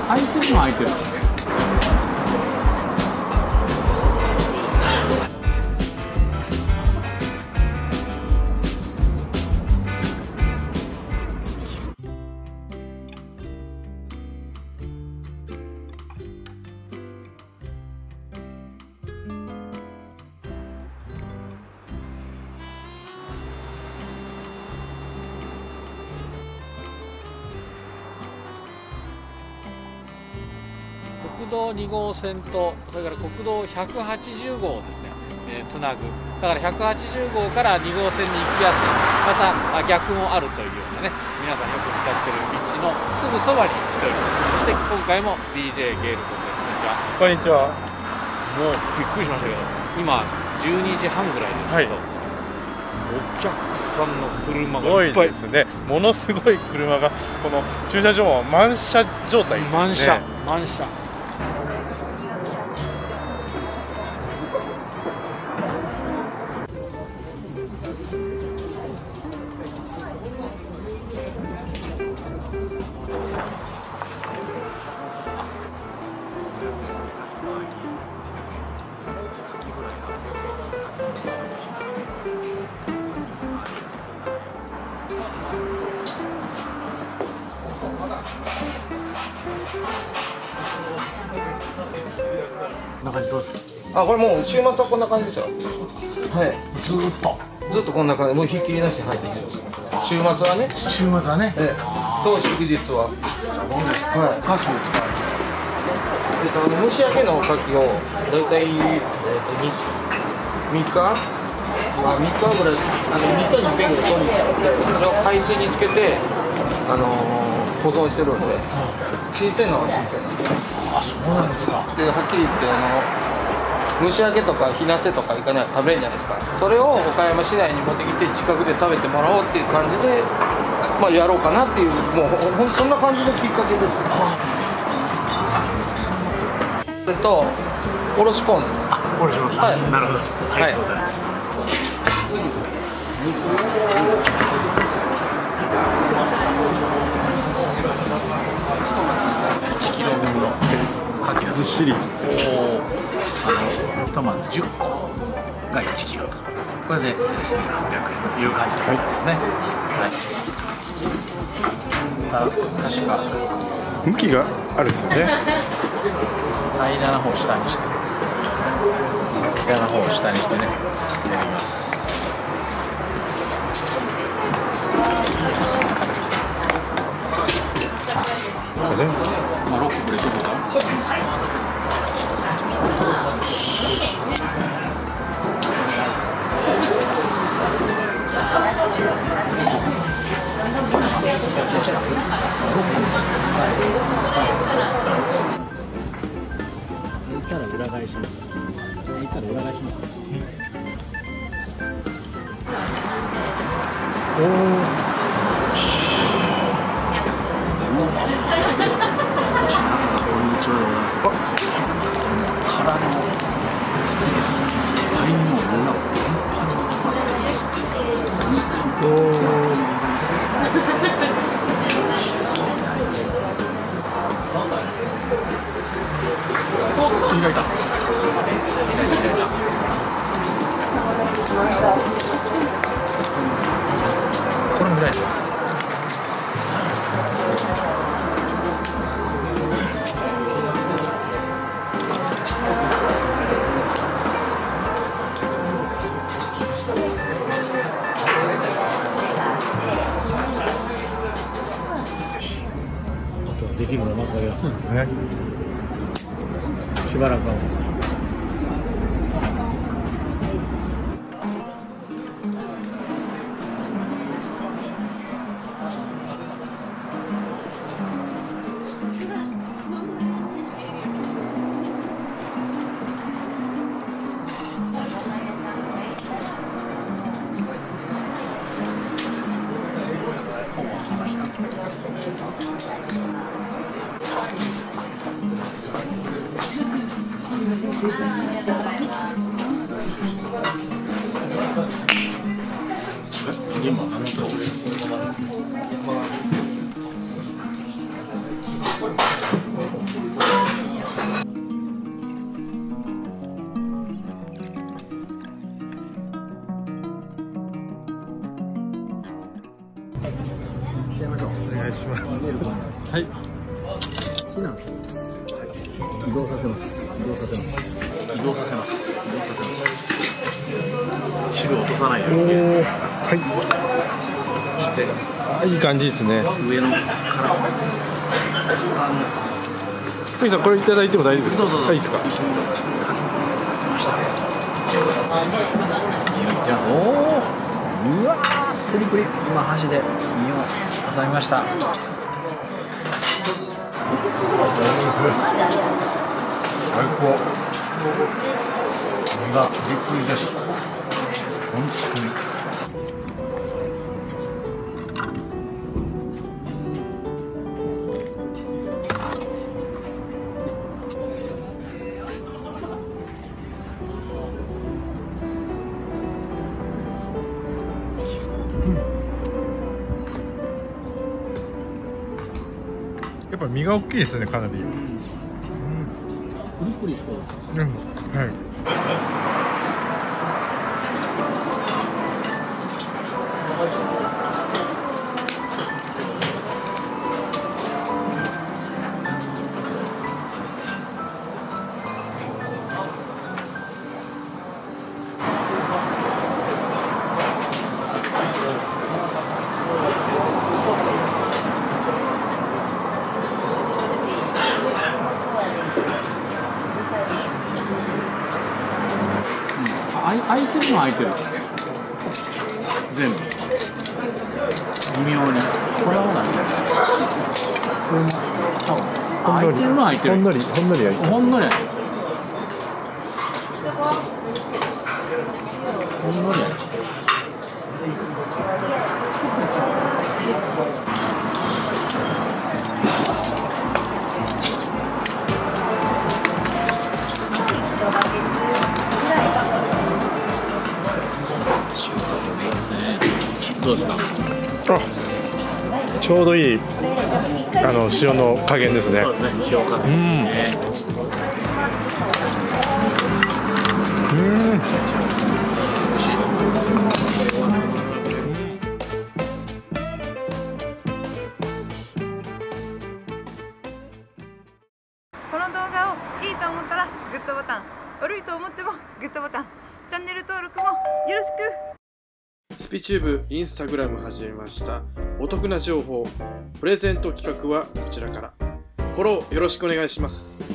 空いてるのは空いてる。 国道2号線とそれから国道180号をですね、つなぐ。だから180号から2号線に行きやすい、また逆もあるというようなね、皆さんよく使ってる道のすぐそばに来ております。そして今回も DJ ゲール君です。こんにちは。 こんにちは。 もうびっくりしましたけど、今12時半ぐらいですけど、お客さんの車がいっぱいですね。ものすごい車がこの駐車場は満車状態ですね。 満車満車。こんな感じどうですか？ これもう週末はこんな感じですよ。はい。ずっとこんな感じ、もうひっきりなしに入ってきてます。週末はね。 週末はね。 と祝日は。 そうですか。 はい。 牡蠣を使われて。 蒸し焼けの牡蠣をだいたい3日、まあ3日ぐらい、3日に1遍ぐらい取りに来たので、それを海水につけて保存してるんで、新鮮なのは新鮮なんで。 あ、そうなんですか。 ではっきり言って蒸し焼けとか日生とかいかない食べれるじゃないですか。それを岡山市内に持ってきて近くで食べてもらおうっていう感じで、まあ、やろうかなっていう、もうほんそんな感じのきっかけです。それとおろしポン酢です。 おろしポン酢。 はい。 なるほど。ありがとうございます。1キロ分の牡蠣ずっしり。ひとまず10個が1キロと。これで1800円という感じですね。はい。確か向きがあるんですよね。 平らな方を下にして、平らな方を下にしてね、やります。 ですかね。 まあロックこれどこか。抜いたら裏返します。抜いたら裏返します。おお。空のステース、足りんの具がパンパンに詰まっています。おっと開いた。これも開いた。できるのはまずはそうですね。しばらくは本を来ました。今あのところちゃいましょう。 お願いします。はい。 避難。移動させます。移動させます。移動させます。移動させます。汁を落とさないように。 おお。はい。 そしていい感じですね。 上の殻を。 ふみさん、これいただいても大丈夫ですか。 どうぞどうぞ。 はい、いいですか。 おお、うわー、プリプリ。今箸で身を挟みました。最高。身がびっくりです。本当に。 やっぱ身が大きいですね、かなり。 プリプリしてる。 うん、はい。 開いてるのは開いてる。全部。微妙に。これは何？これも。開いてるのは開いてる。 ほんのり開いてる。 ほんのり開いてる。ほんのり開いてる。どうですか。 あ、ちょうどいい塩の加減ですね。 そうですね、塩加減。 この動画をいいと思ったらグッドボタン、悪いと思ってもグッドボタン、チャンネル登録もよろしく。 スピチューブインスタグラム始めました。お得な情報、プレゼント企画はこちらから。フォローよろしくお願いします。